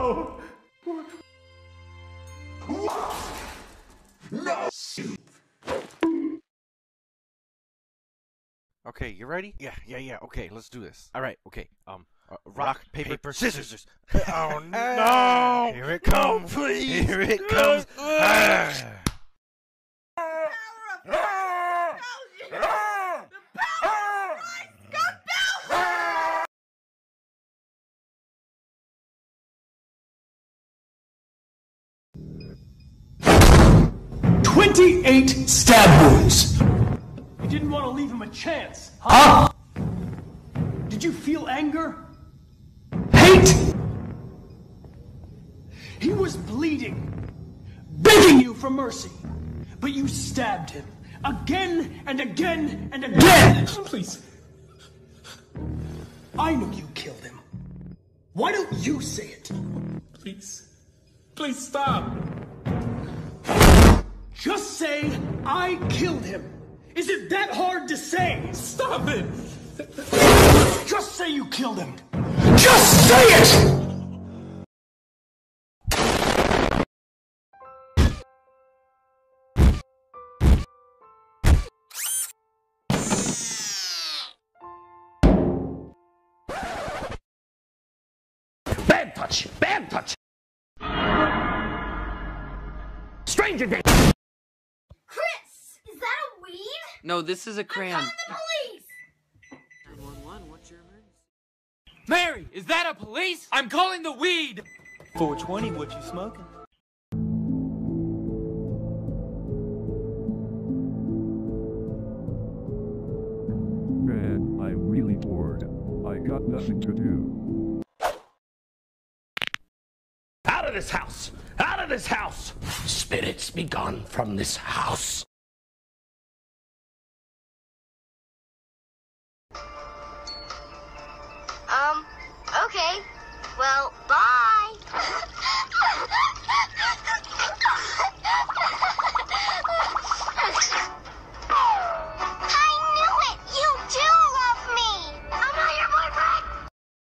No! No! Okay, you ready? Yeah. Okay, let's do this. All right. Okay. Rock, paper, scissors. Oh no! Here it comes. No, please! Here it comes. "28 stab wounds. You didn't want to leave him a chance, huh? Did you feel anger? Hate. He was bleeding, begging you for mercy, but you stabbed him again and again and again. Please. I know you killed him. Why don't you say it? Please. Please stop. Just say, I killed him. Is it that hard to say? Stop it. Just say you killed him. Just say it! Bad touch! Bad touch! Stranger danger! Chris! Is that a weed? No, this is a crayon. I'm calling the police! 911, what's your emergency? Mary, is that a police? I'm calling the weed! 420, what you smoking? Man, I'm really bored. I got nothing to do. Out of this house! Out of this house! Spirits be gone from this house! Okay. Well, bye! I knew it! You do love me! I'm not your boyfriend!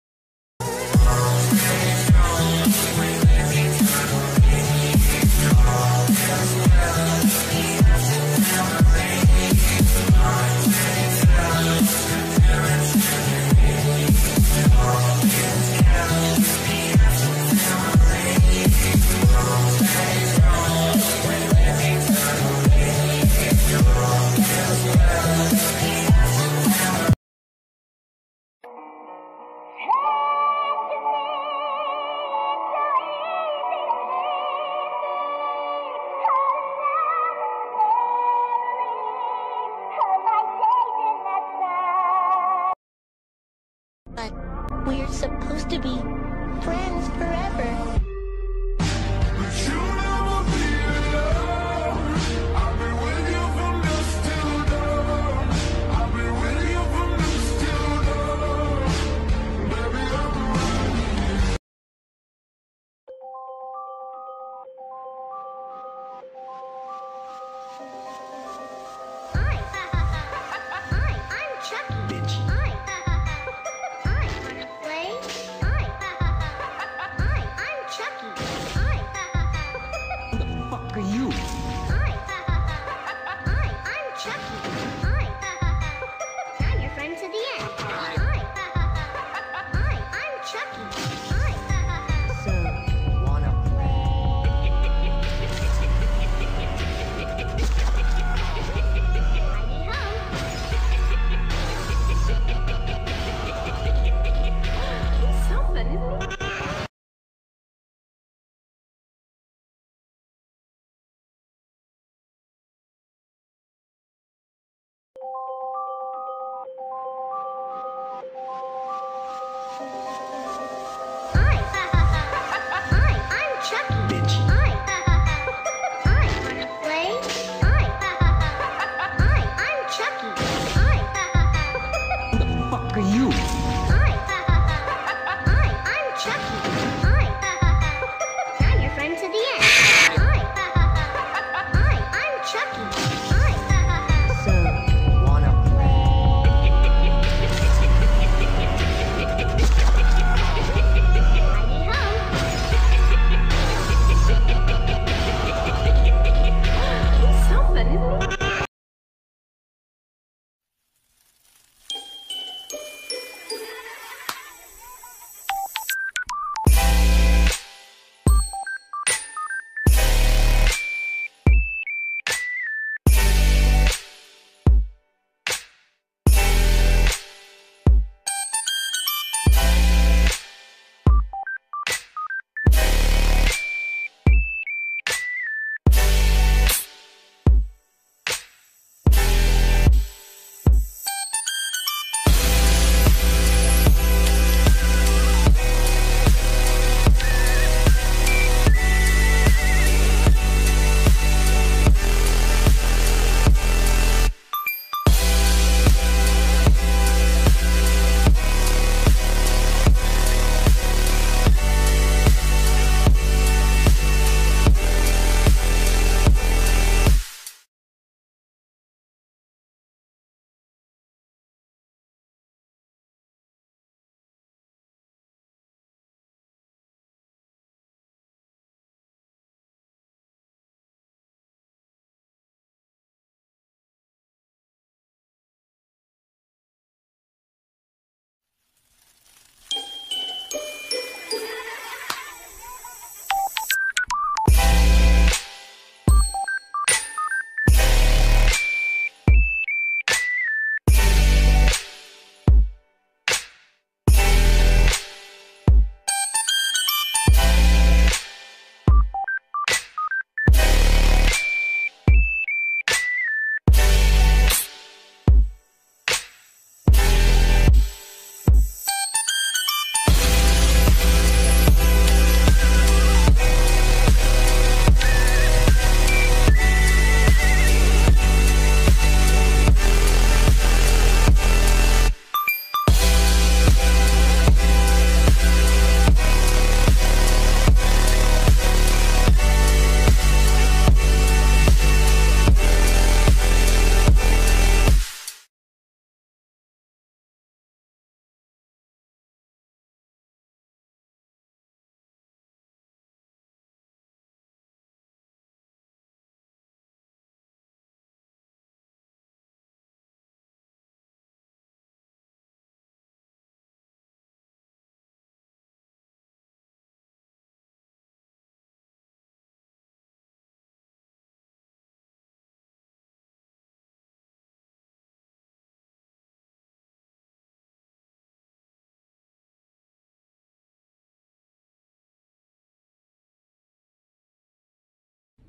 But we're supposed to be friends forever.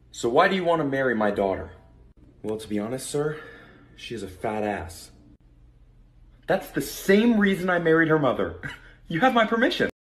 So why do you want to marry my daughter? Well, to be honest, sir, she has a fat ass. That's the same reason I married her mother. You have my permission.